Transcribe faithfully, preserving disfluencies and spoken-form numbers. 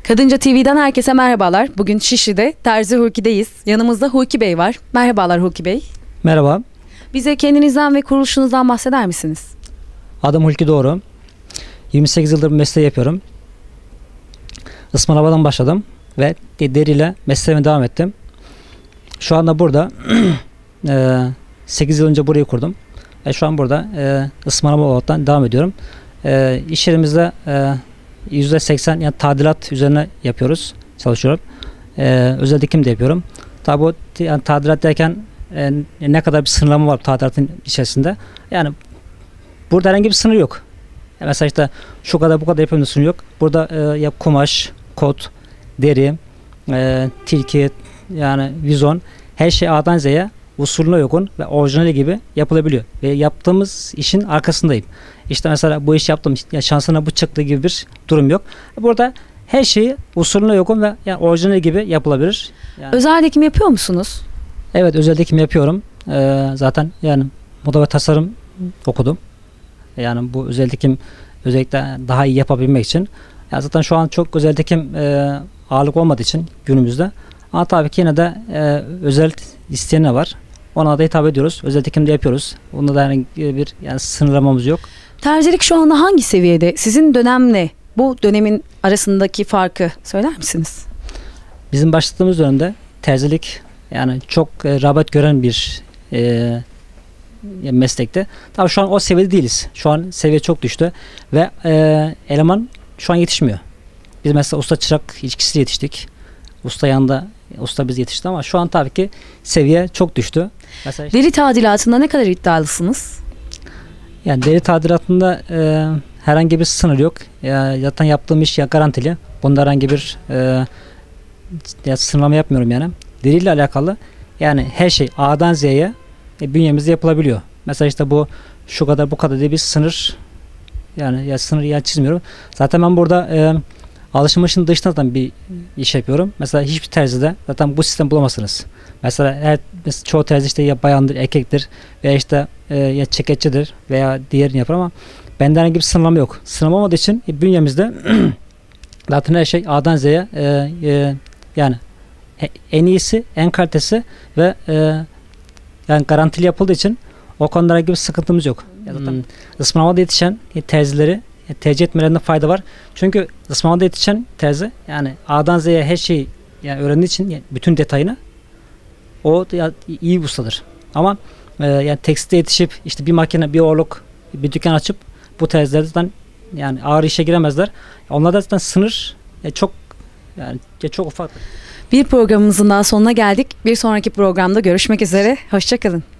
Kadınca T V'den herkese merhabalar. Bugün Şişli'de Terzi Hulki'deyiz. Yanımızda Hulki Bey var. Merhabalar Hulki Bey. Merhaba. Bize kendinizden ve kuruluşunuzdan bahseder misiniz? Adım Hulki Doğru. yirmi sekiz yıldır bu mesleği yapıyorum. Ismaraba'dan başladım ve deriyle mesleğime devam ettim. Şu anda burada sekiz yıl önce burayı kurdum. Ve şu an burada Ismaraba'dan devam ediyorum. E, iş yerimizde e, yüzde seksen yani tadilat üzerine yapıyoruz, çalışıyorum. E, özel dikim de yapıyorum. Tabi bu yani tadilat derken e, ne kadar bir sınırlama var tadilatın içerisinde. Yani burada herhangi bir sınır yok. Yani mesela işte şu kadar bu kadar yapımda sınır yok. Burada e, ya kumaş, kot, deri, e, tilki, yani vizon, her şey A'dan Z'ye usulüne uygun ve orijinali gibi yapılabiliyor. Ve yaptığımız işin arkasındayım. İşte mesela bu iş yaptım, ya şansına bu çıktı gibi bir durum yok. Burada her şeyi usulüne uygun ve yani orijinali gibi yapılabilir. Yani, özel dikim yapıyor musunuz? Evet, özel dikim yapıyorum. Ee, zaten yani moda ve tasarım okudum. Yani bu özel dikim özellikle daha iyi yapabilmek için. Ya zaten şu an çok özel dikim e, ağırlık olmadığı için günümüzde. Ama tabii ki yine de e, özel isteyene var. Ona da hitap ediyoruz. Özel dikim de yapıyoruz. Bunda da herhangi bir yani sınırlamamız yok. Terzilik şu anda hangi seviyede? Sizin dönemle bu dönemin arasındaki farkı söyler misiniz? Bizim başladığımız dönemde terzilik yani çok e, rağbet gören bir e, meslekte. Tabii şu an o seviyede değiliz. Şu an seviye çok düştü ve e, eleman şu an yetişmiyor. Biz mesela usta çırak ilişkisiyle yetiştik. Usta yanında usta biz yetişti ama şu an tabii ki seviye çok düştü. Mesela işte, deri tadilatında ne kadar iddialısınız? yani deri tadilatında e, herhangi bir sınır yok. Ya, zaten yaptığım iş ya garantili. Bunda herhangi bir e, ya sınırlama yapmıyorum yani. Deriyle alakalı yani her şey A'dan Z'ye e, bünyemizde yapılabiliyor. Mesela işte bu şu kadar bu kadar diye bir sınır yani ya sınır ya çizmiyorum. Zaten ben burada e, alışmışın dışında bir iş yapıyorum. Mesela hiçbir terzide zaten bu sistem bulamazsınız. Mesela, her, mesela çoğu terzi işte ya bayandır, erkektir veya işte e, ya çeketçidir veya diğerini yapar ama bende herhangi bir sınırlama yok. Sınırlama olmadığı için e, bünyemizde zaten her şey A'dan Z'ye e, e, yani e, en iyisi, en kalitesi ve e, yani garantili yapıldığı için o konuda herhangi bir sıkıntımız yok. Ya zaten hmm. Ismaraba'da yetişen e, terzileri e, tercih etmelerinde fayda var. Çünkü Ismaraba'da yetişen terzi yani A'dan Z'ye her şeyi yani öğrendiği için yani bütün detayını o ya, iyi bir ustadır. Ama e, yani tekstilde yetişip işte bir makine, bir oğluk, bir dükkan açıp bu terzilerden yani ağır işe giremezler. Onlarda zaten sınır ya çok yani ya çok ufak. Bir programımızın daha sonuna geldik. Bir sonraki programda görüşmek üzere. Hoşça kalın.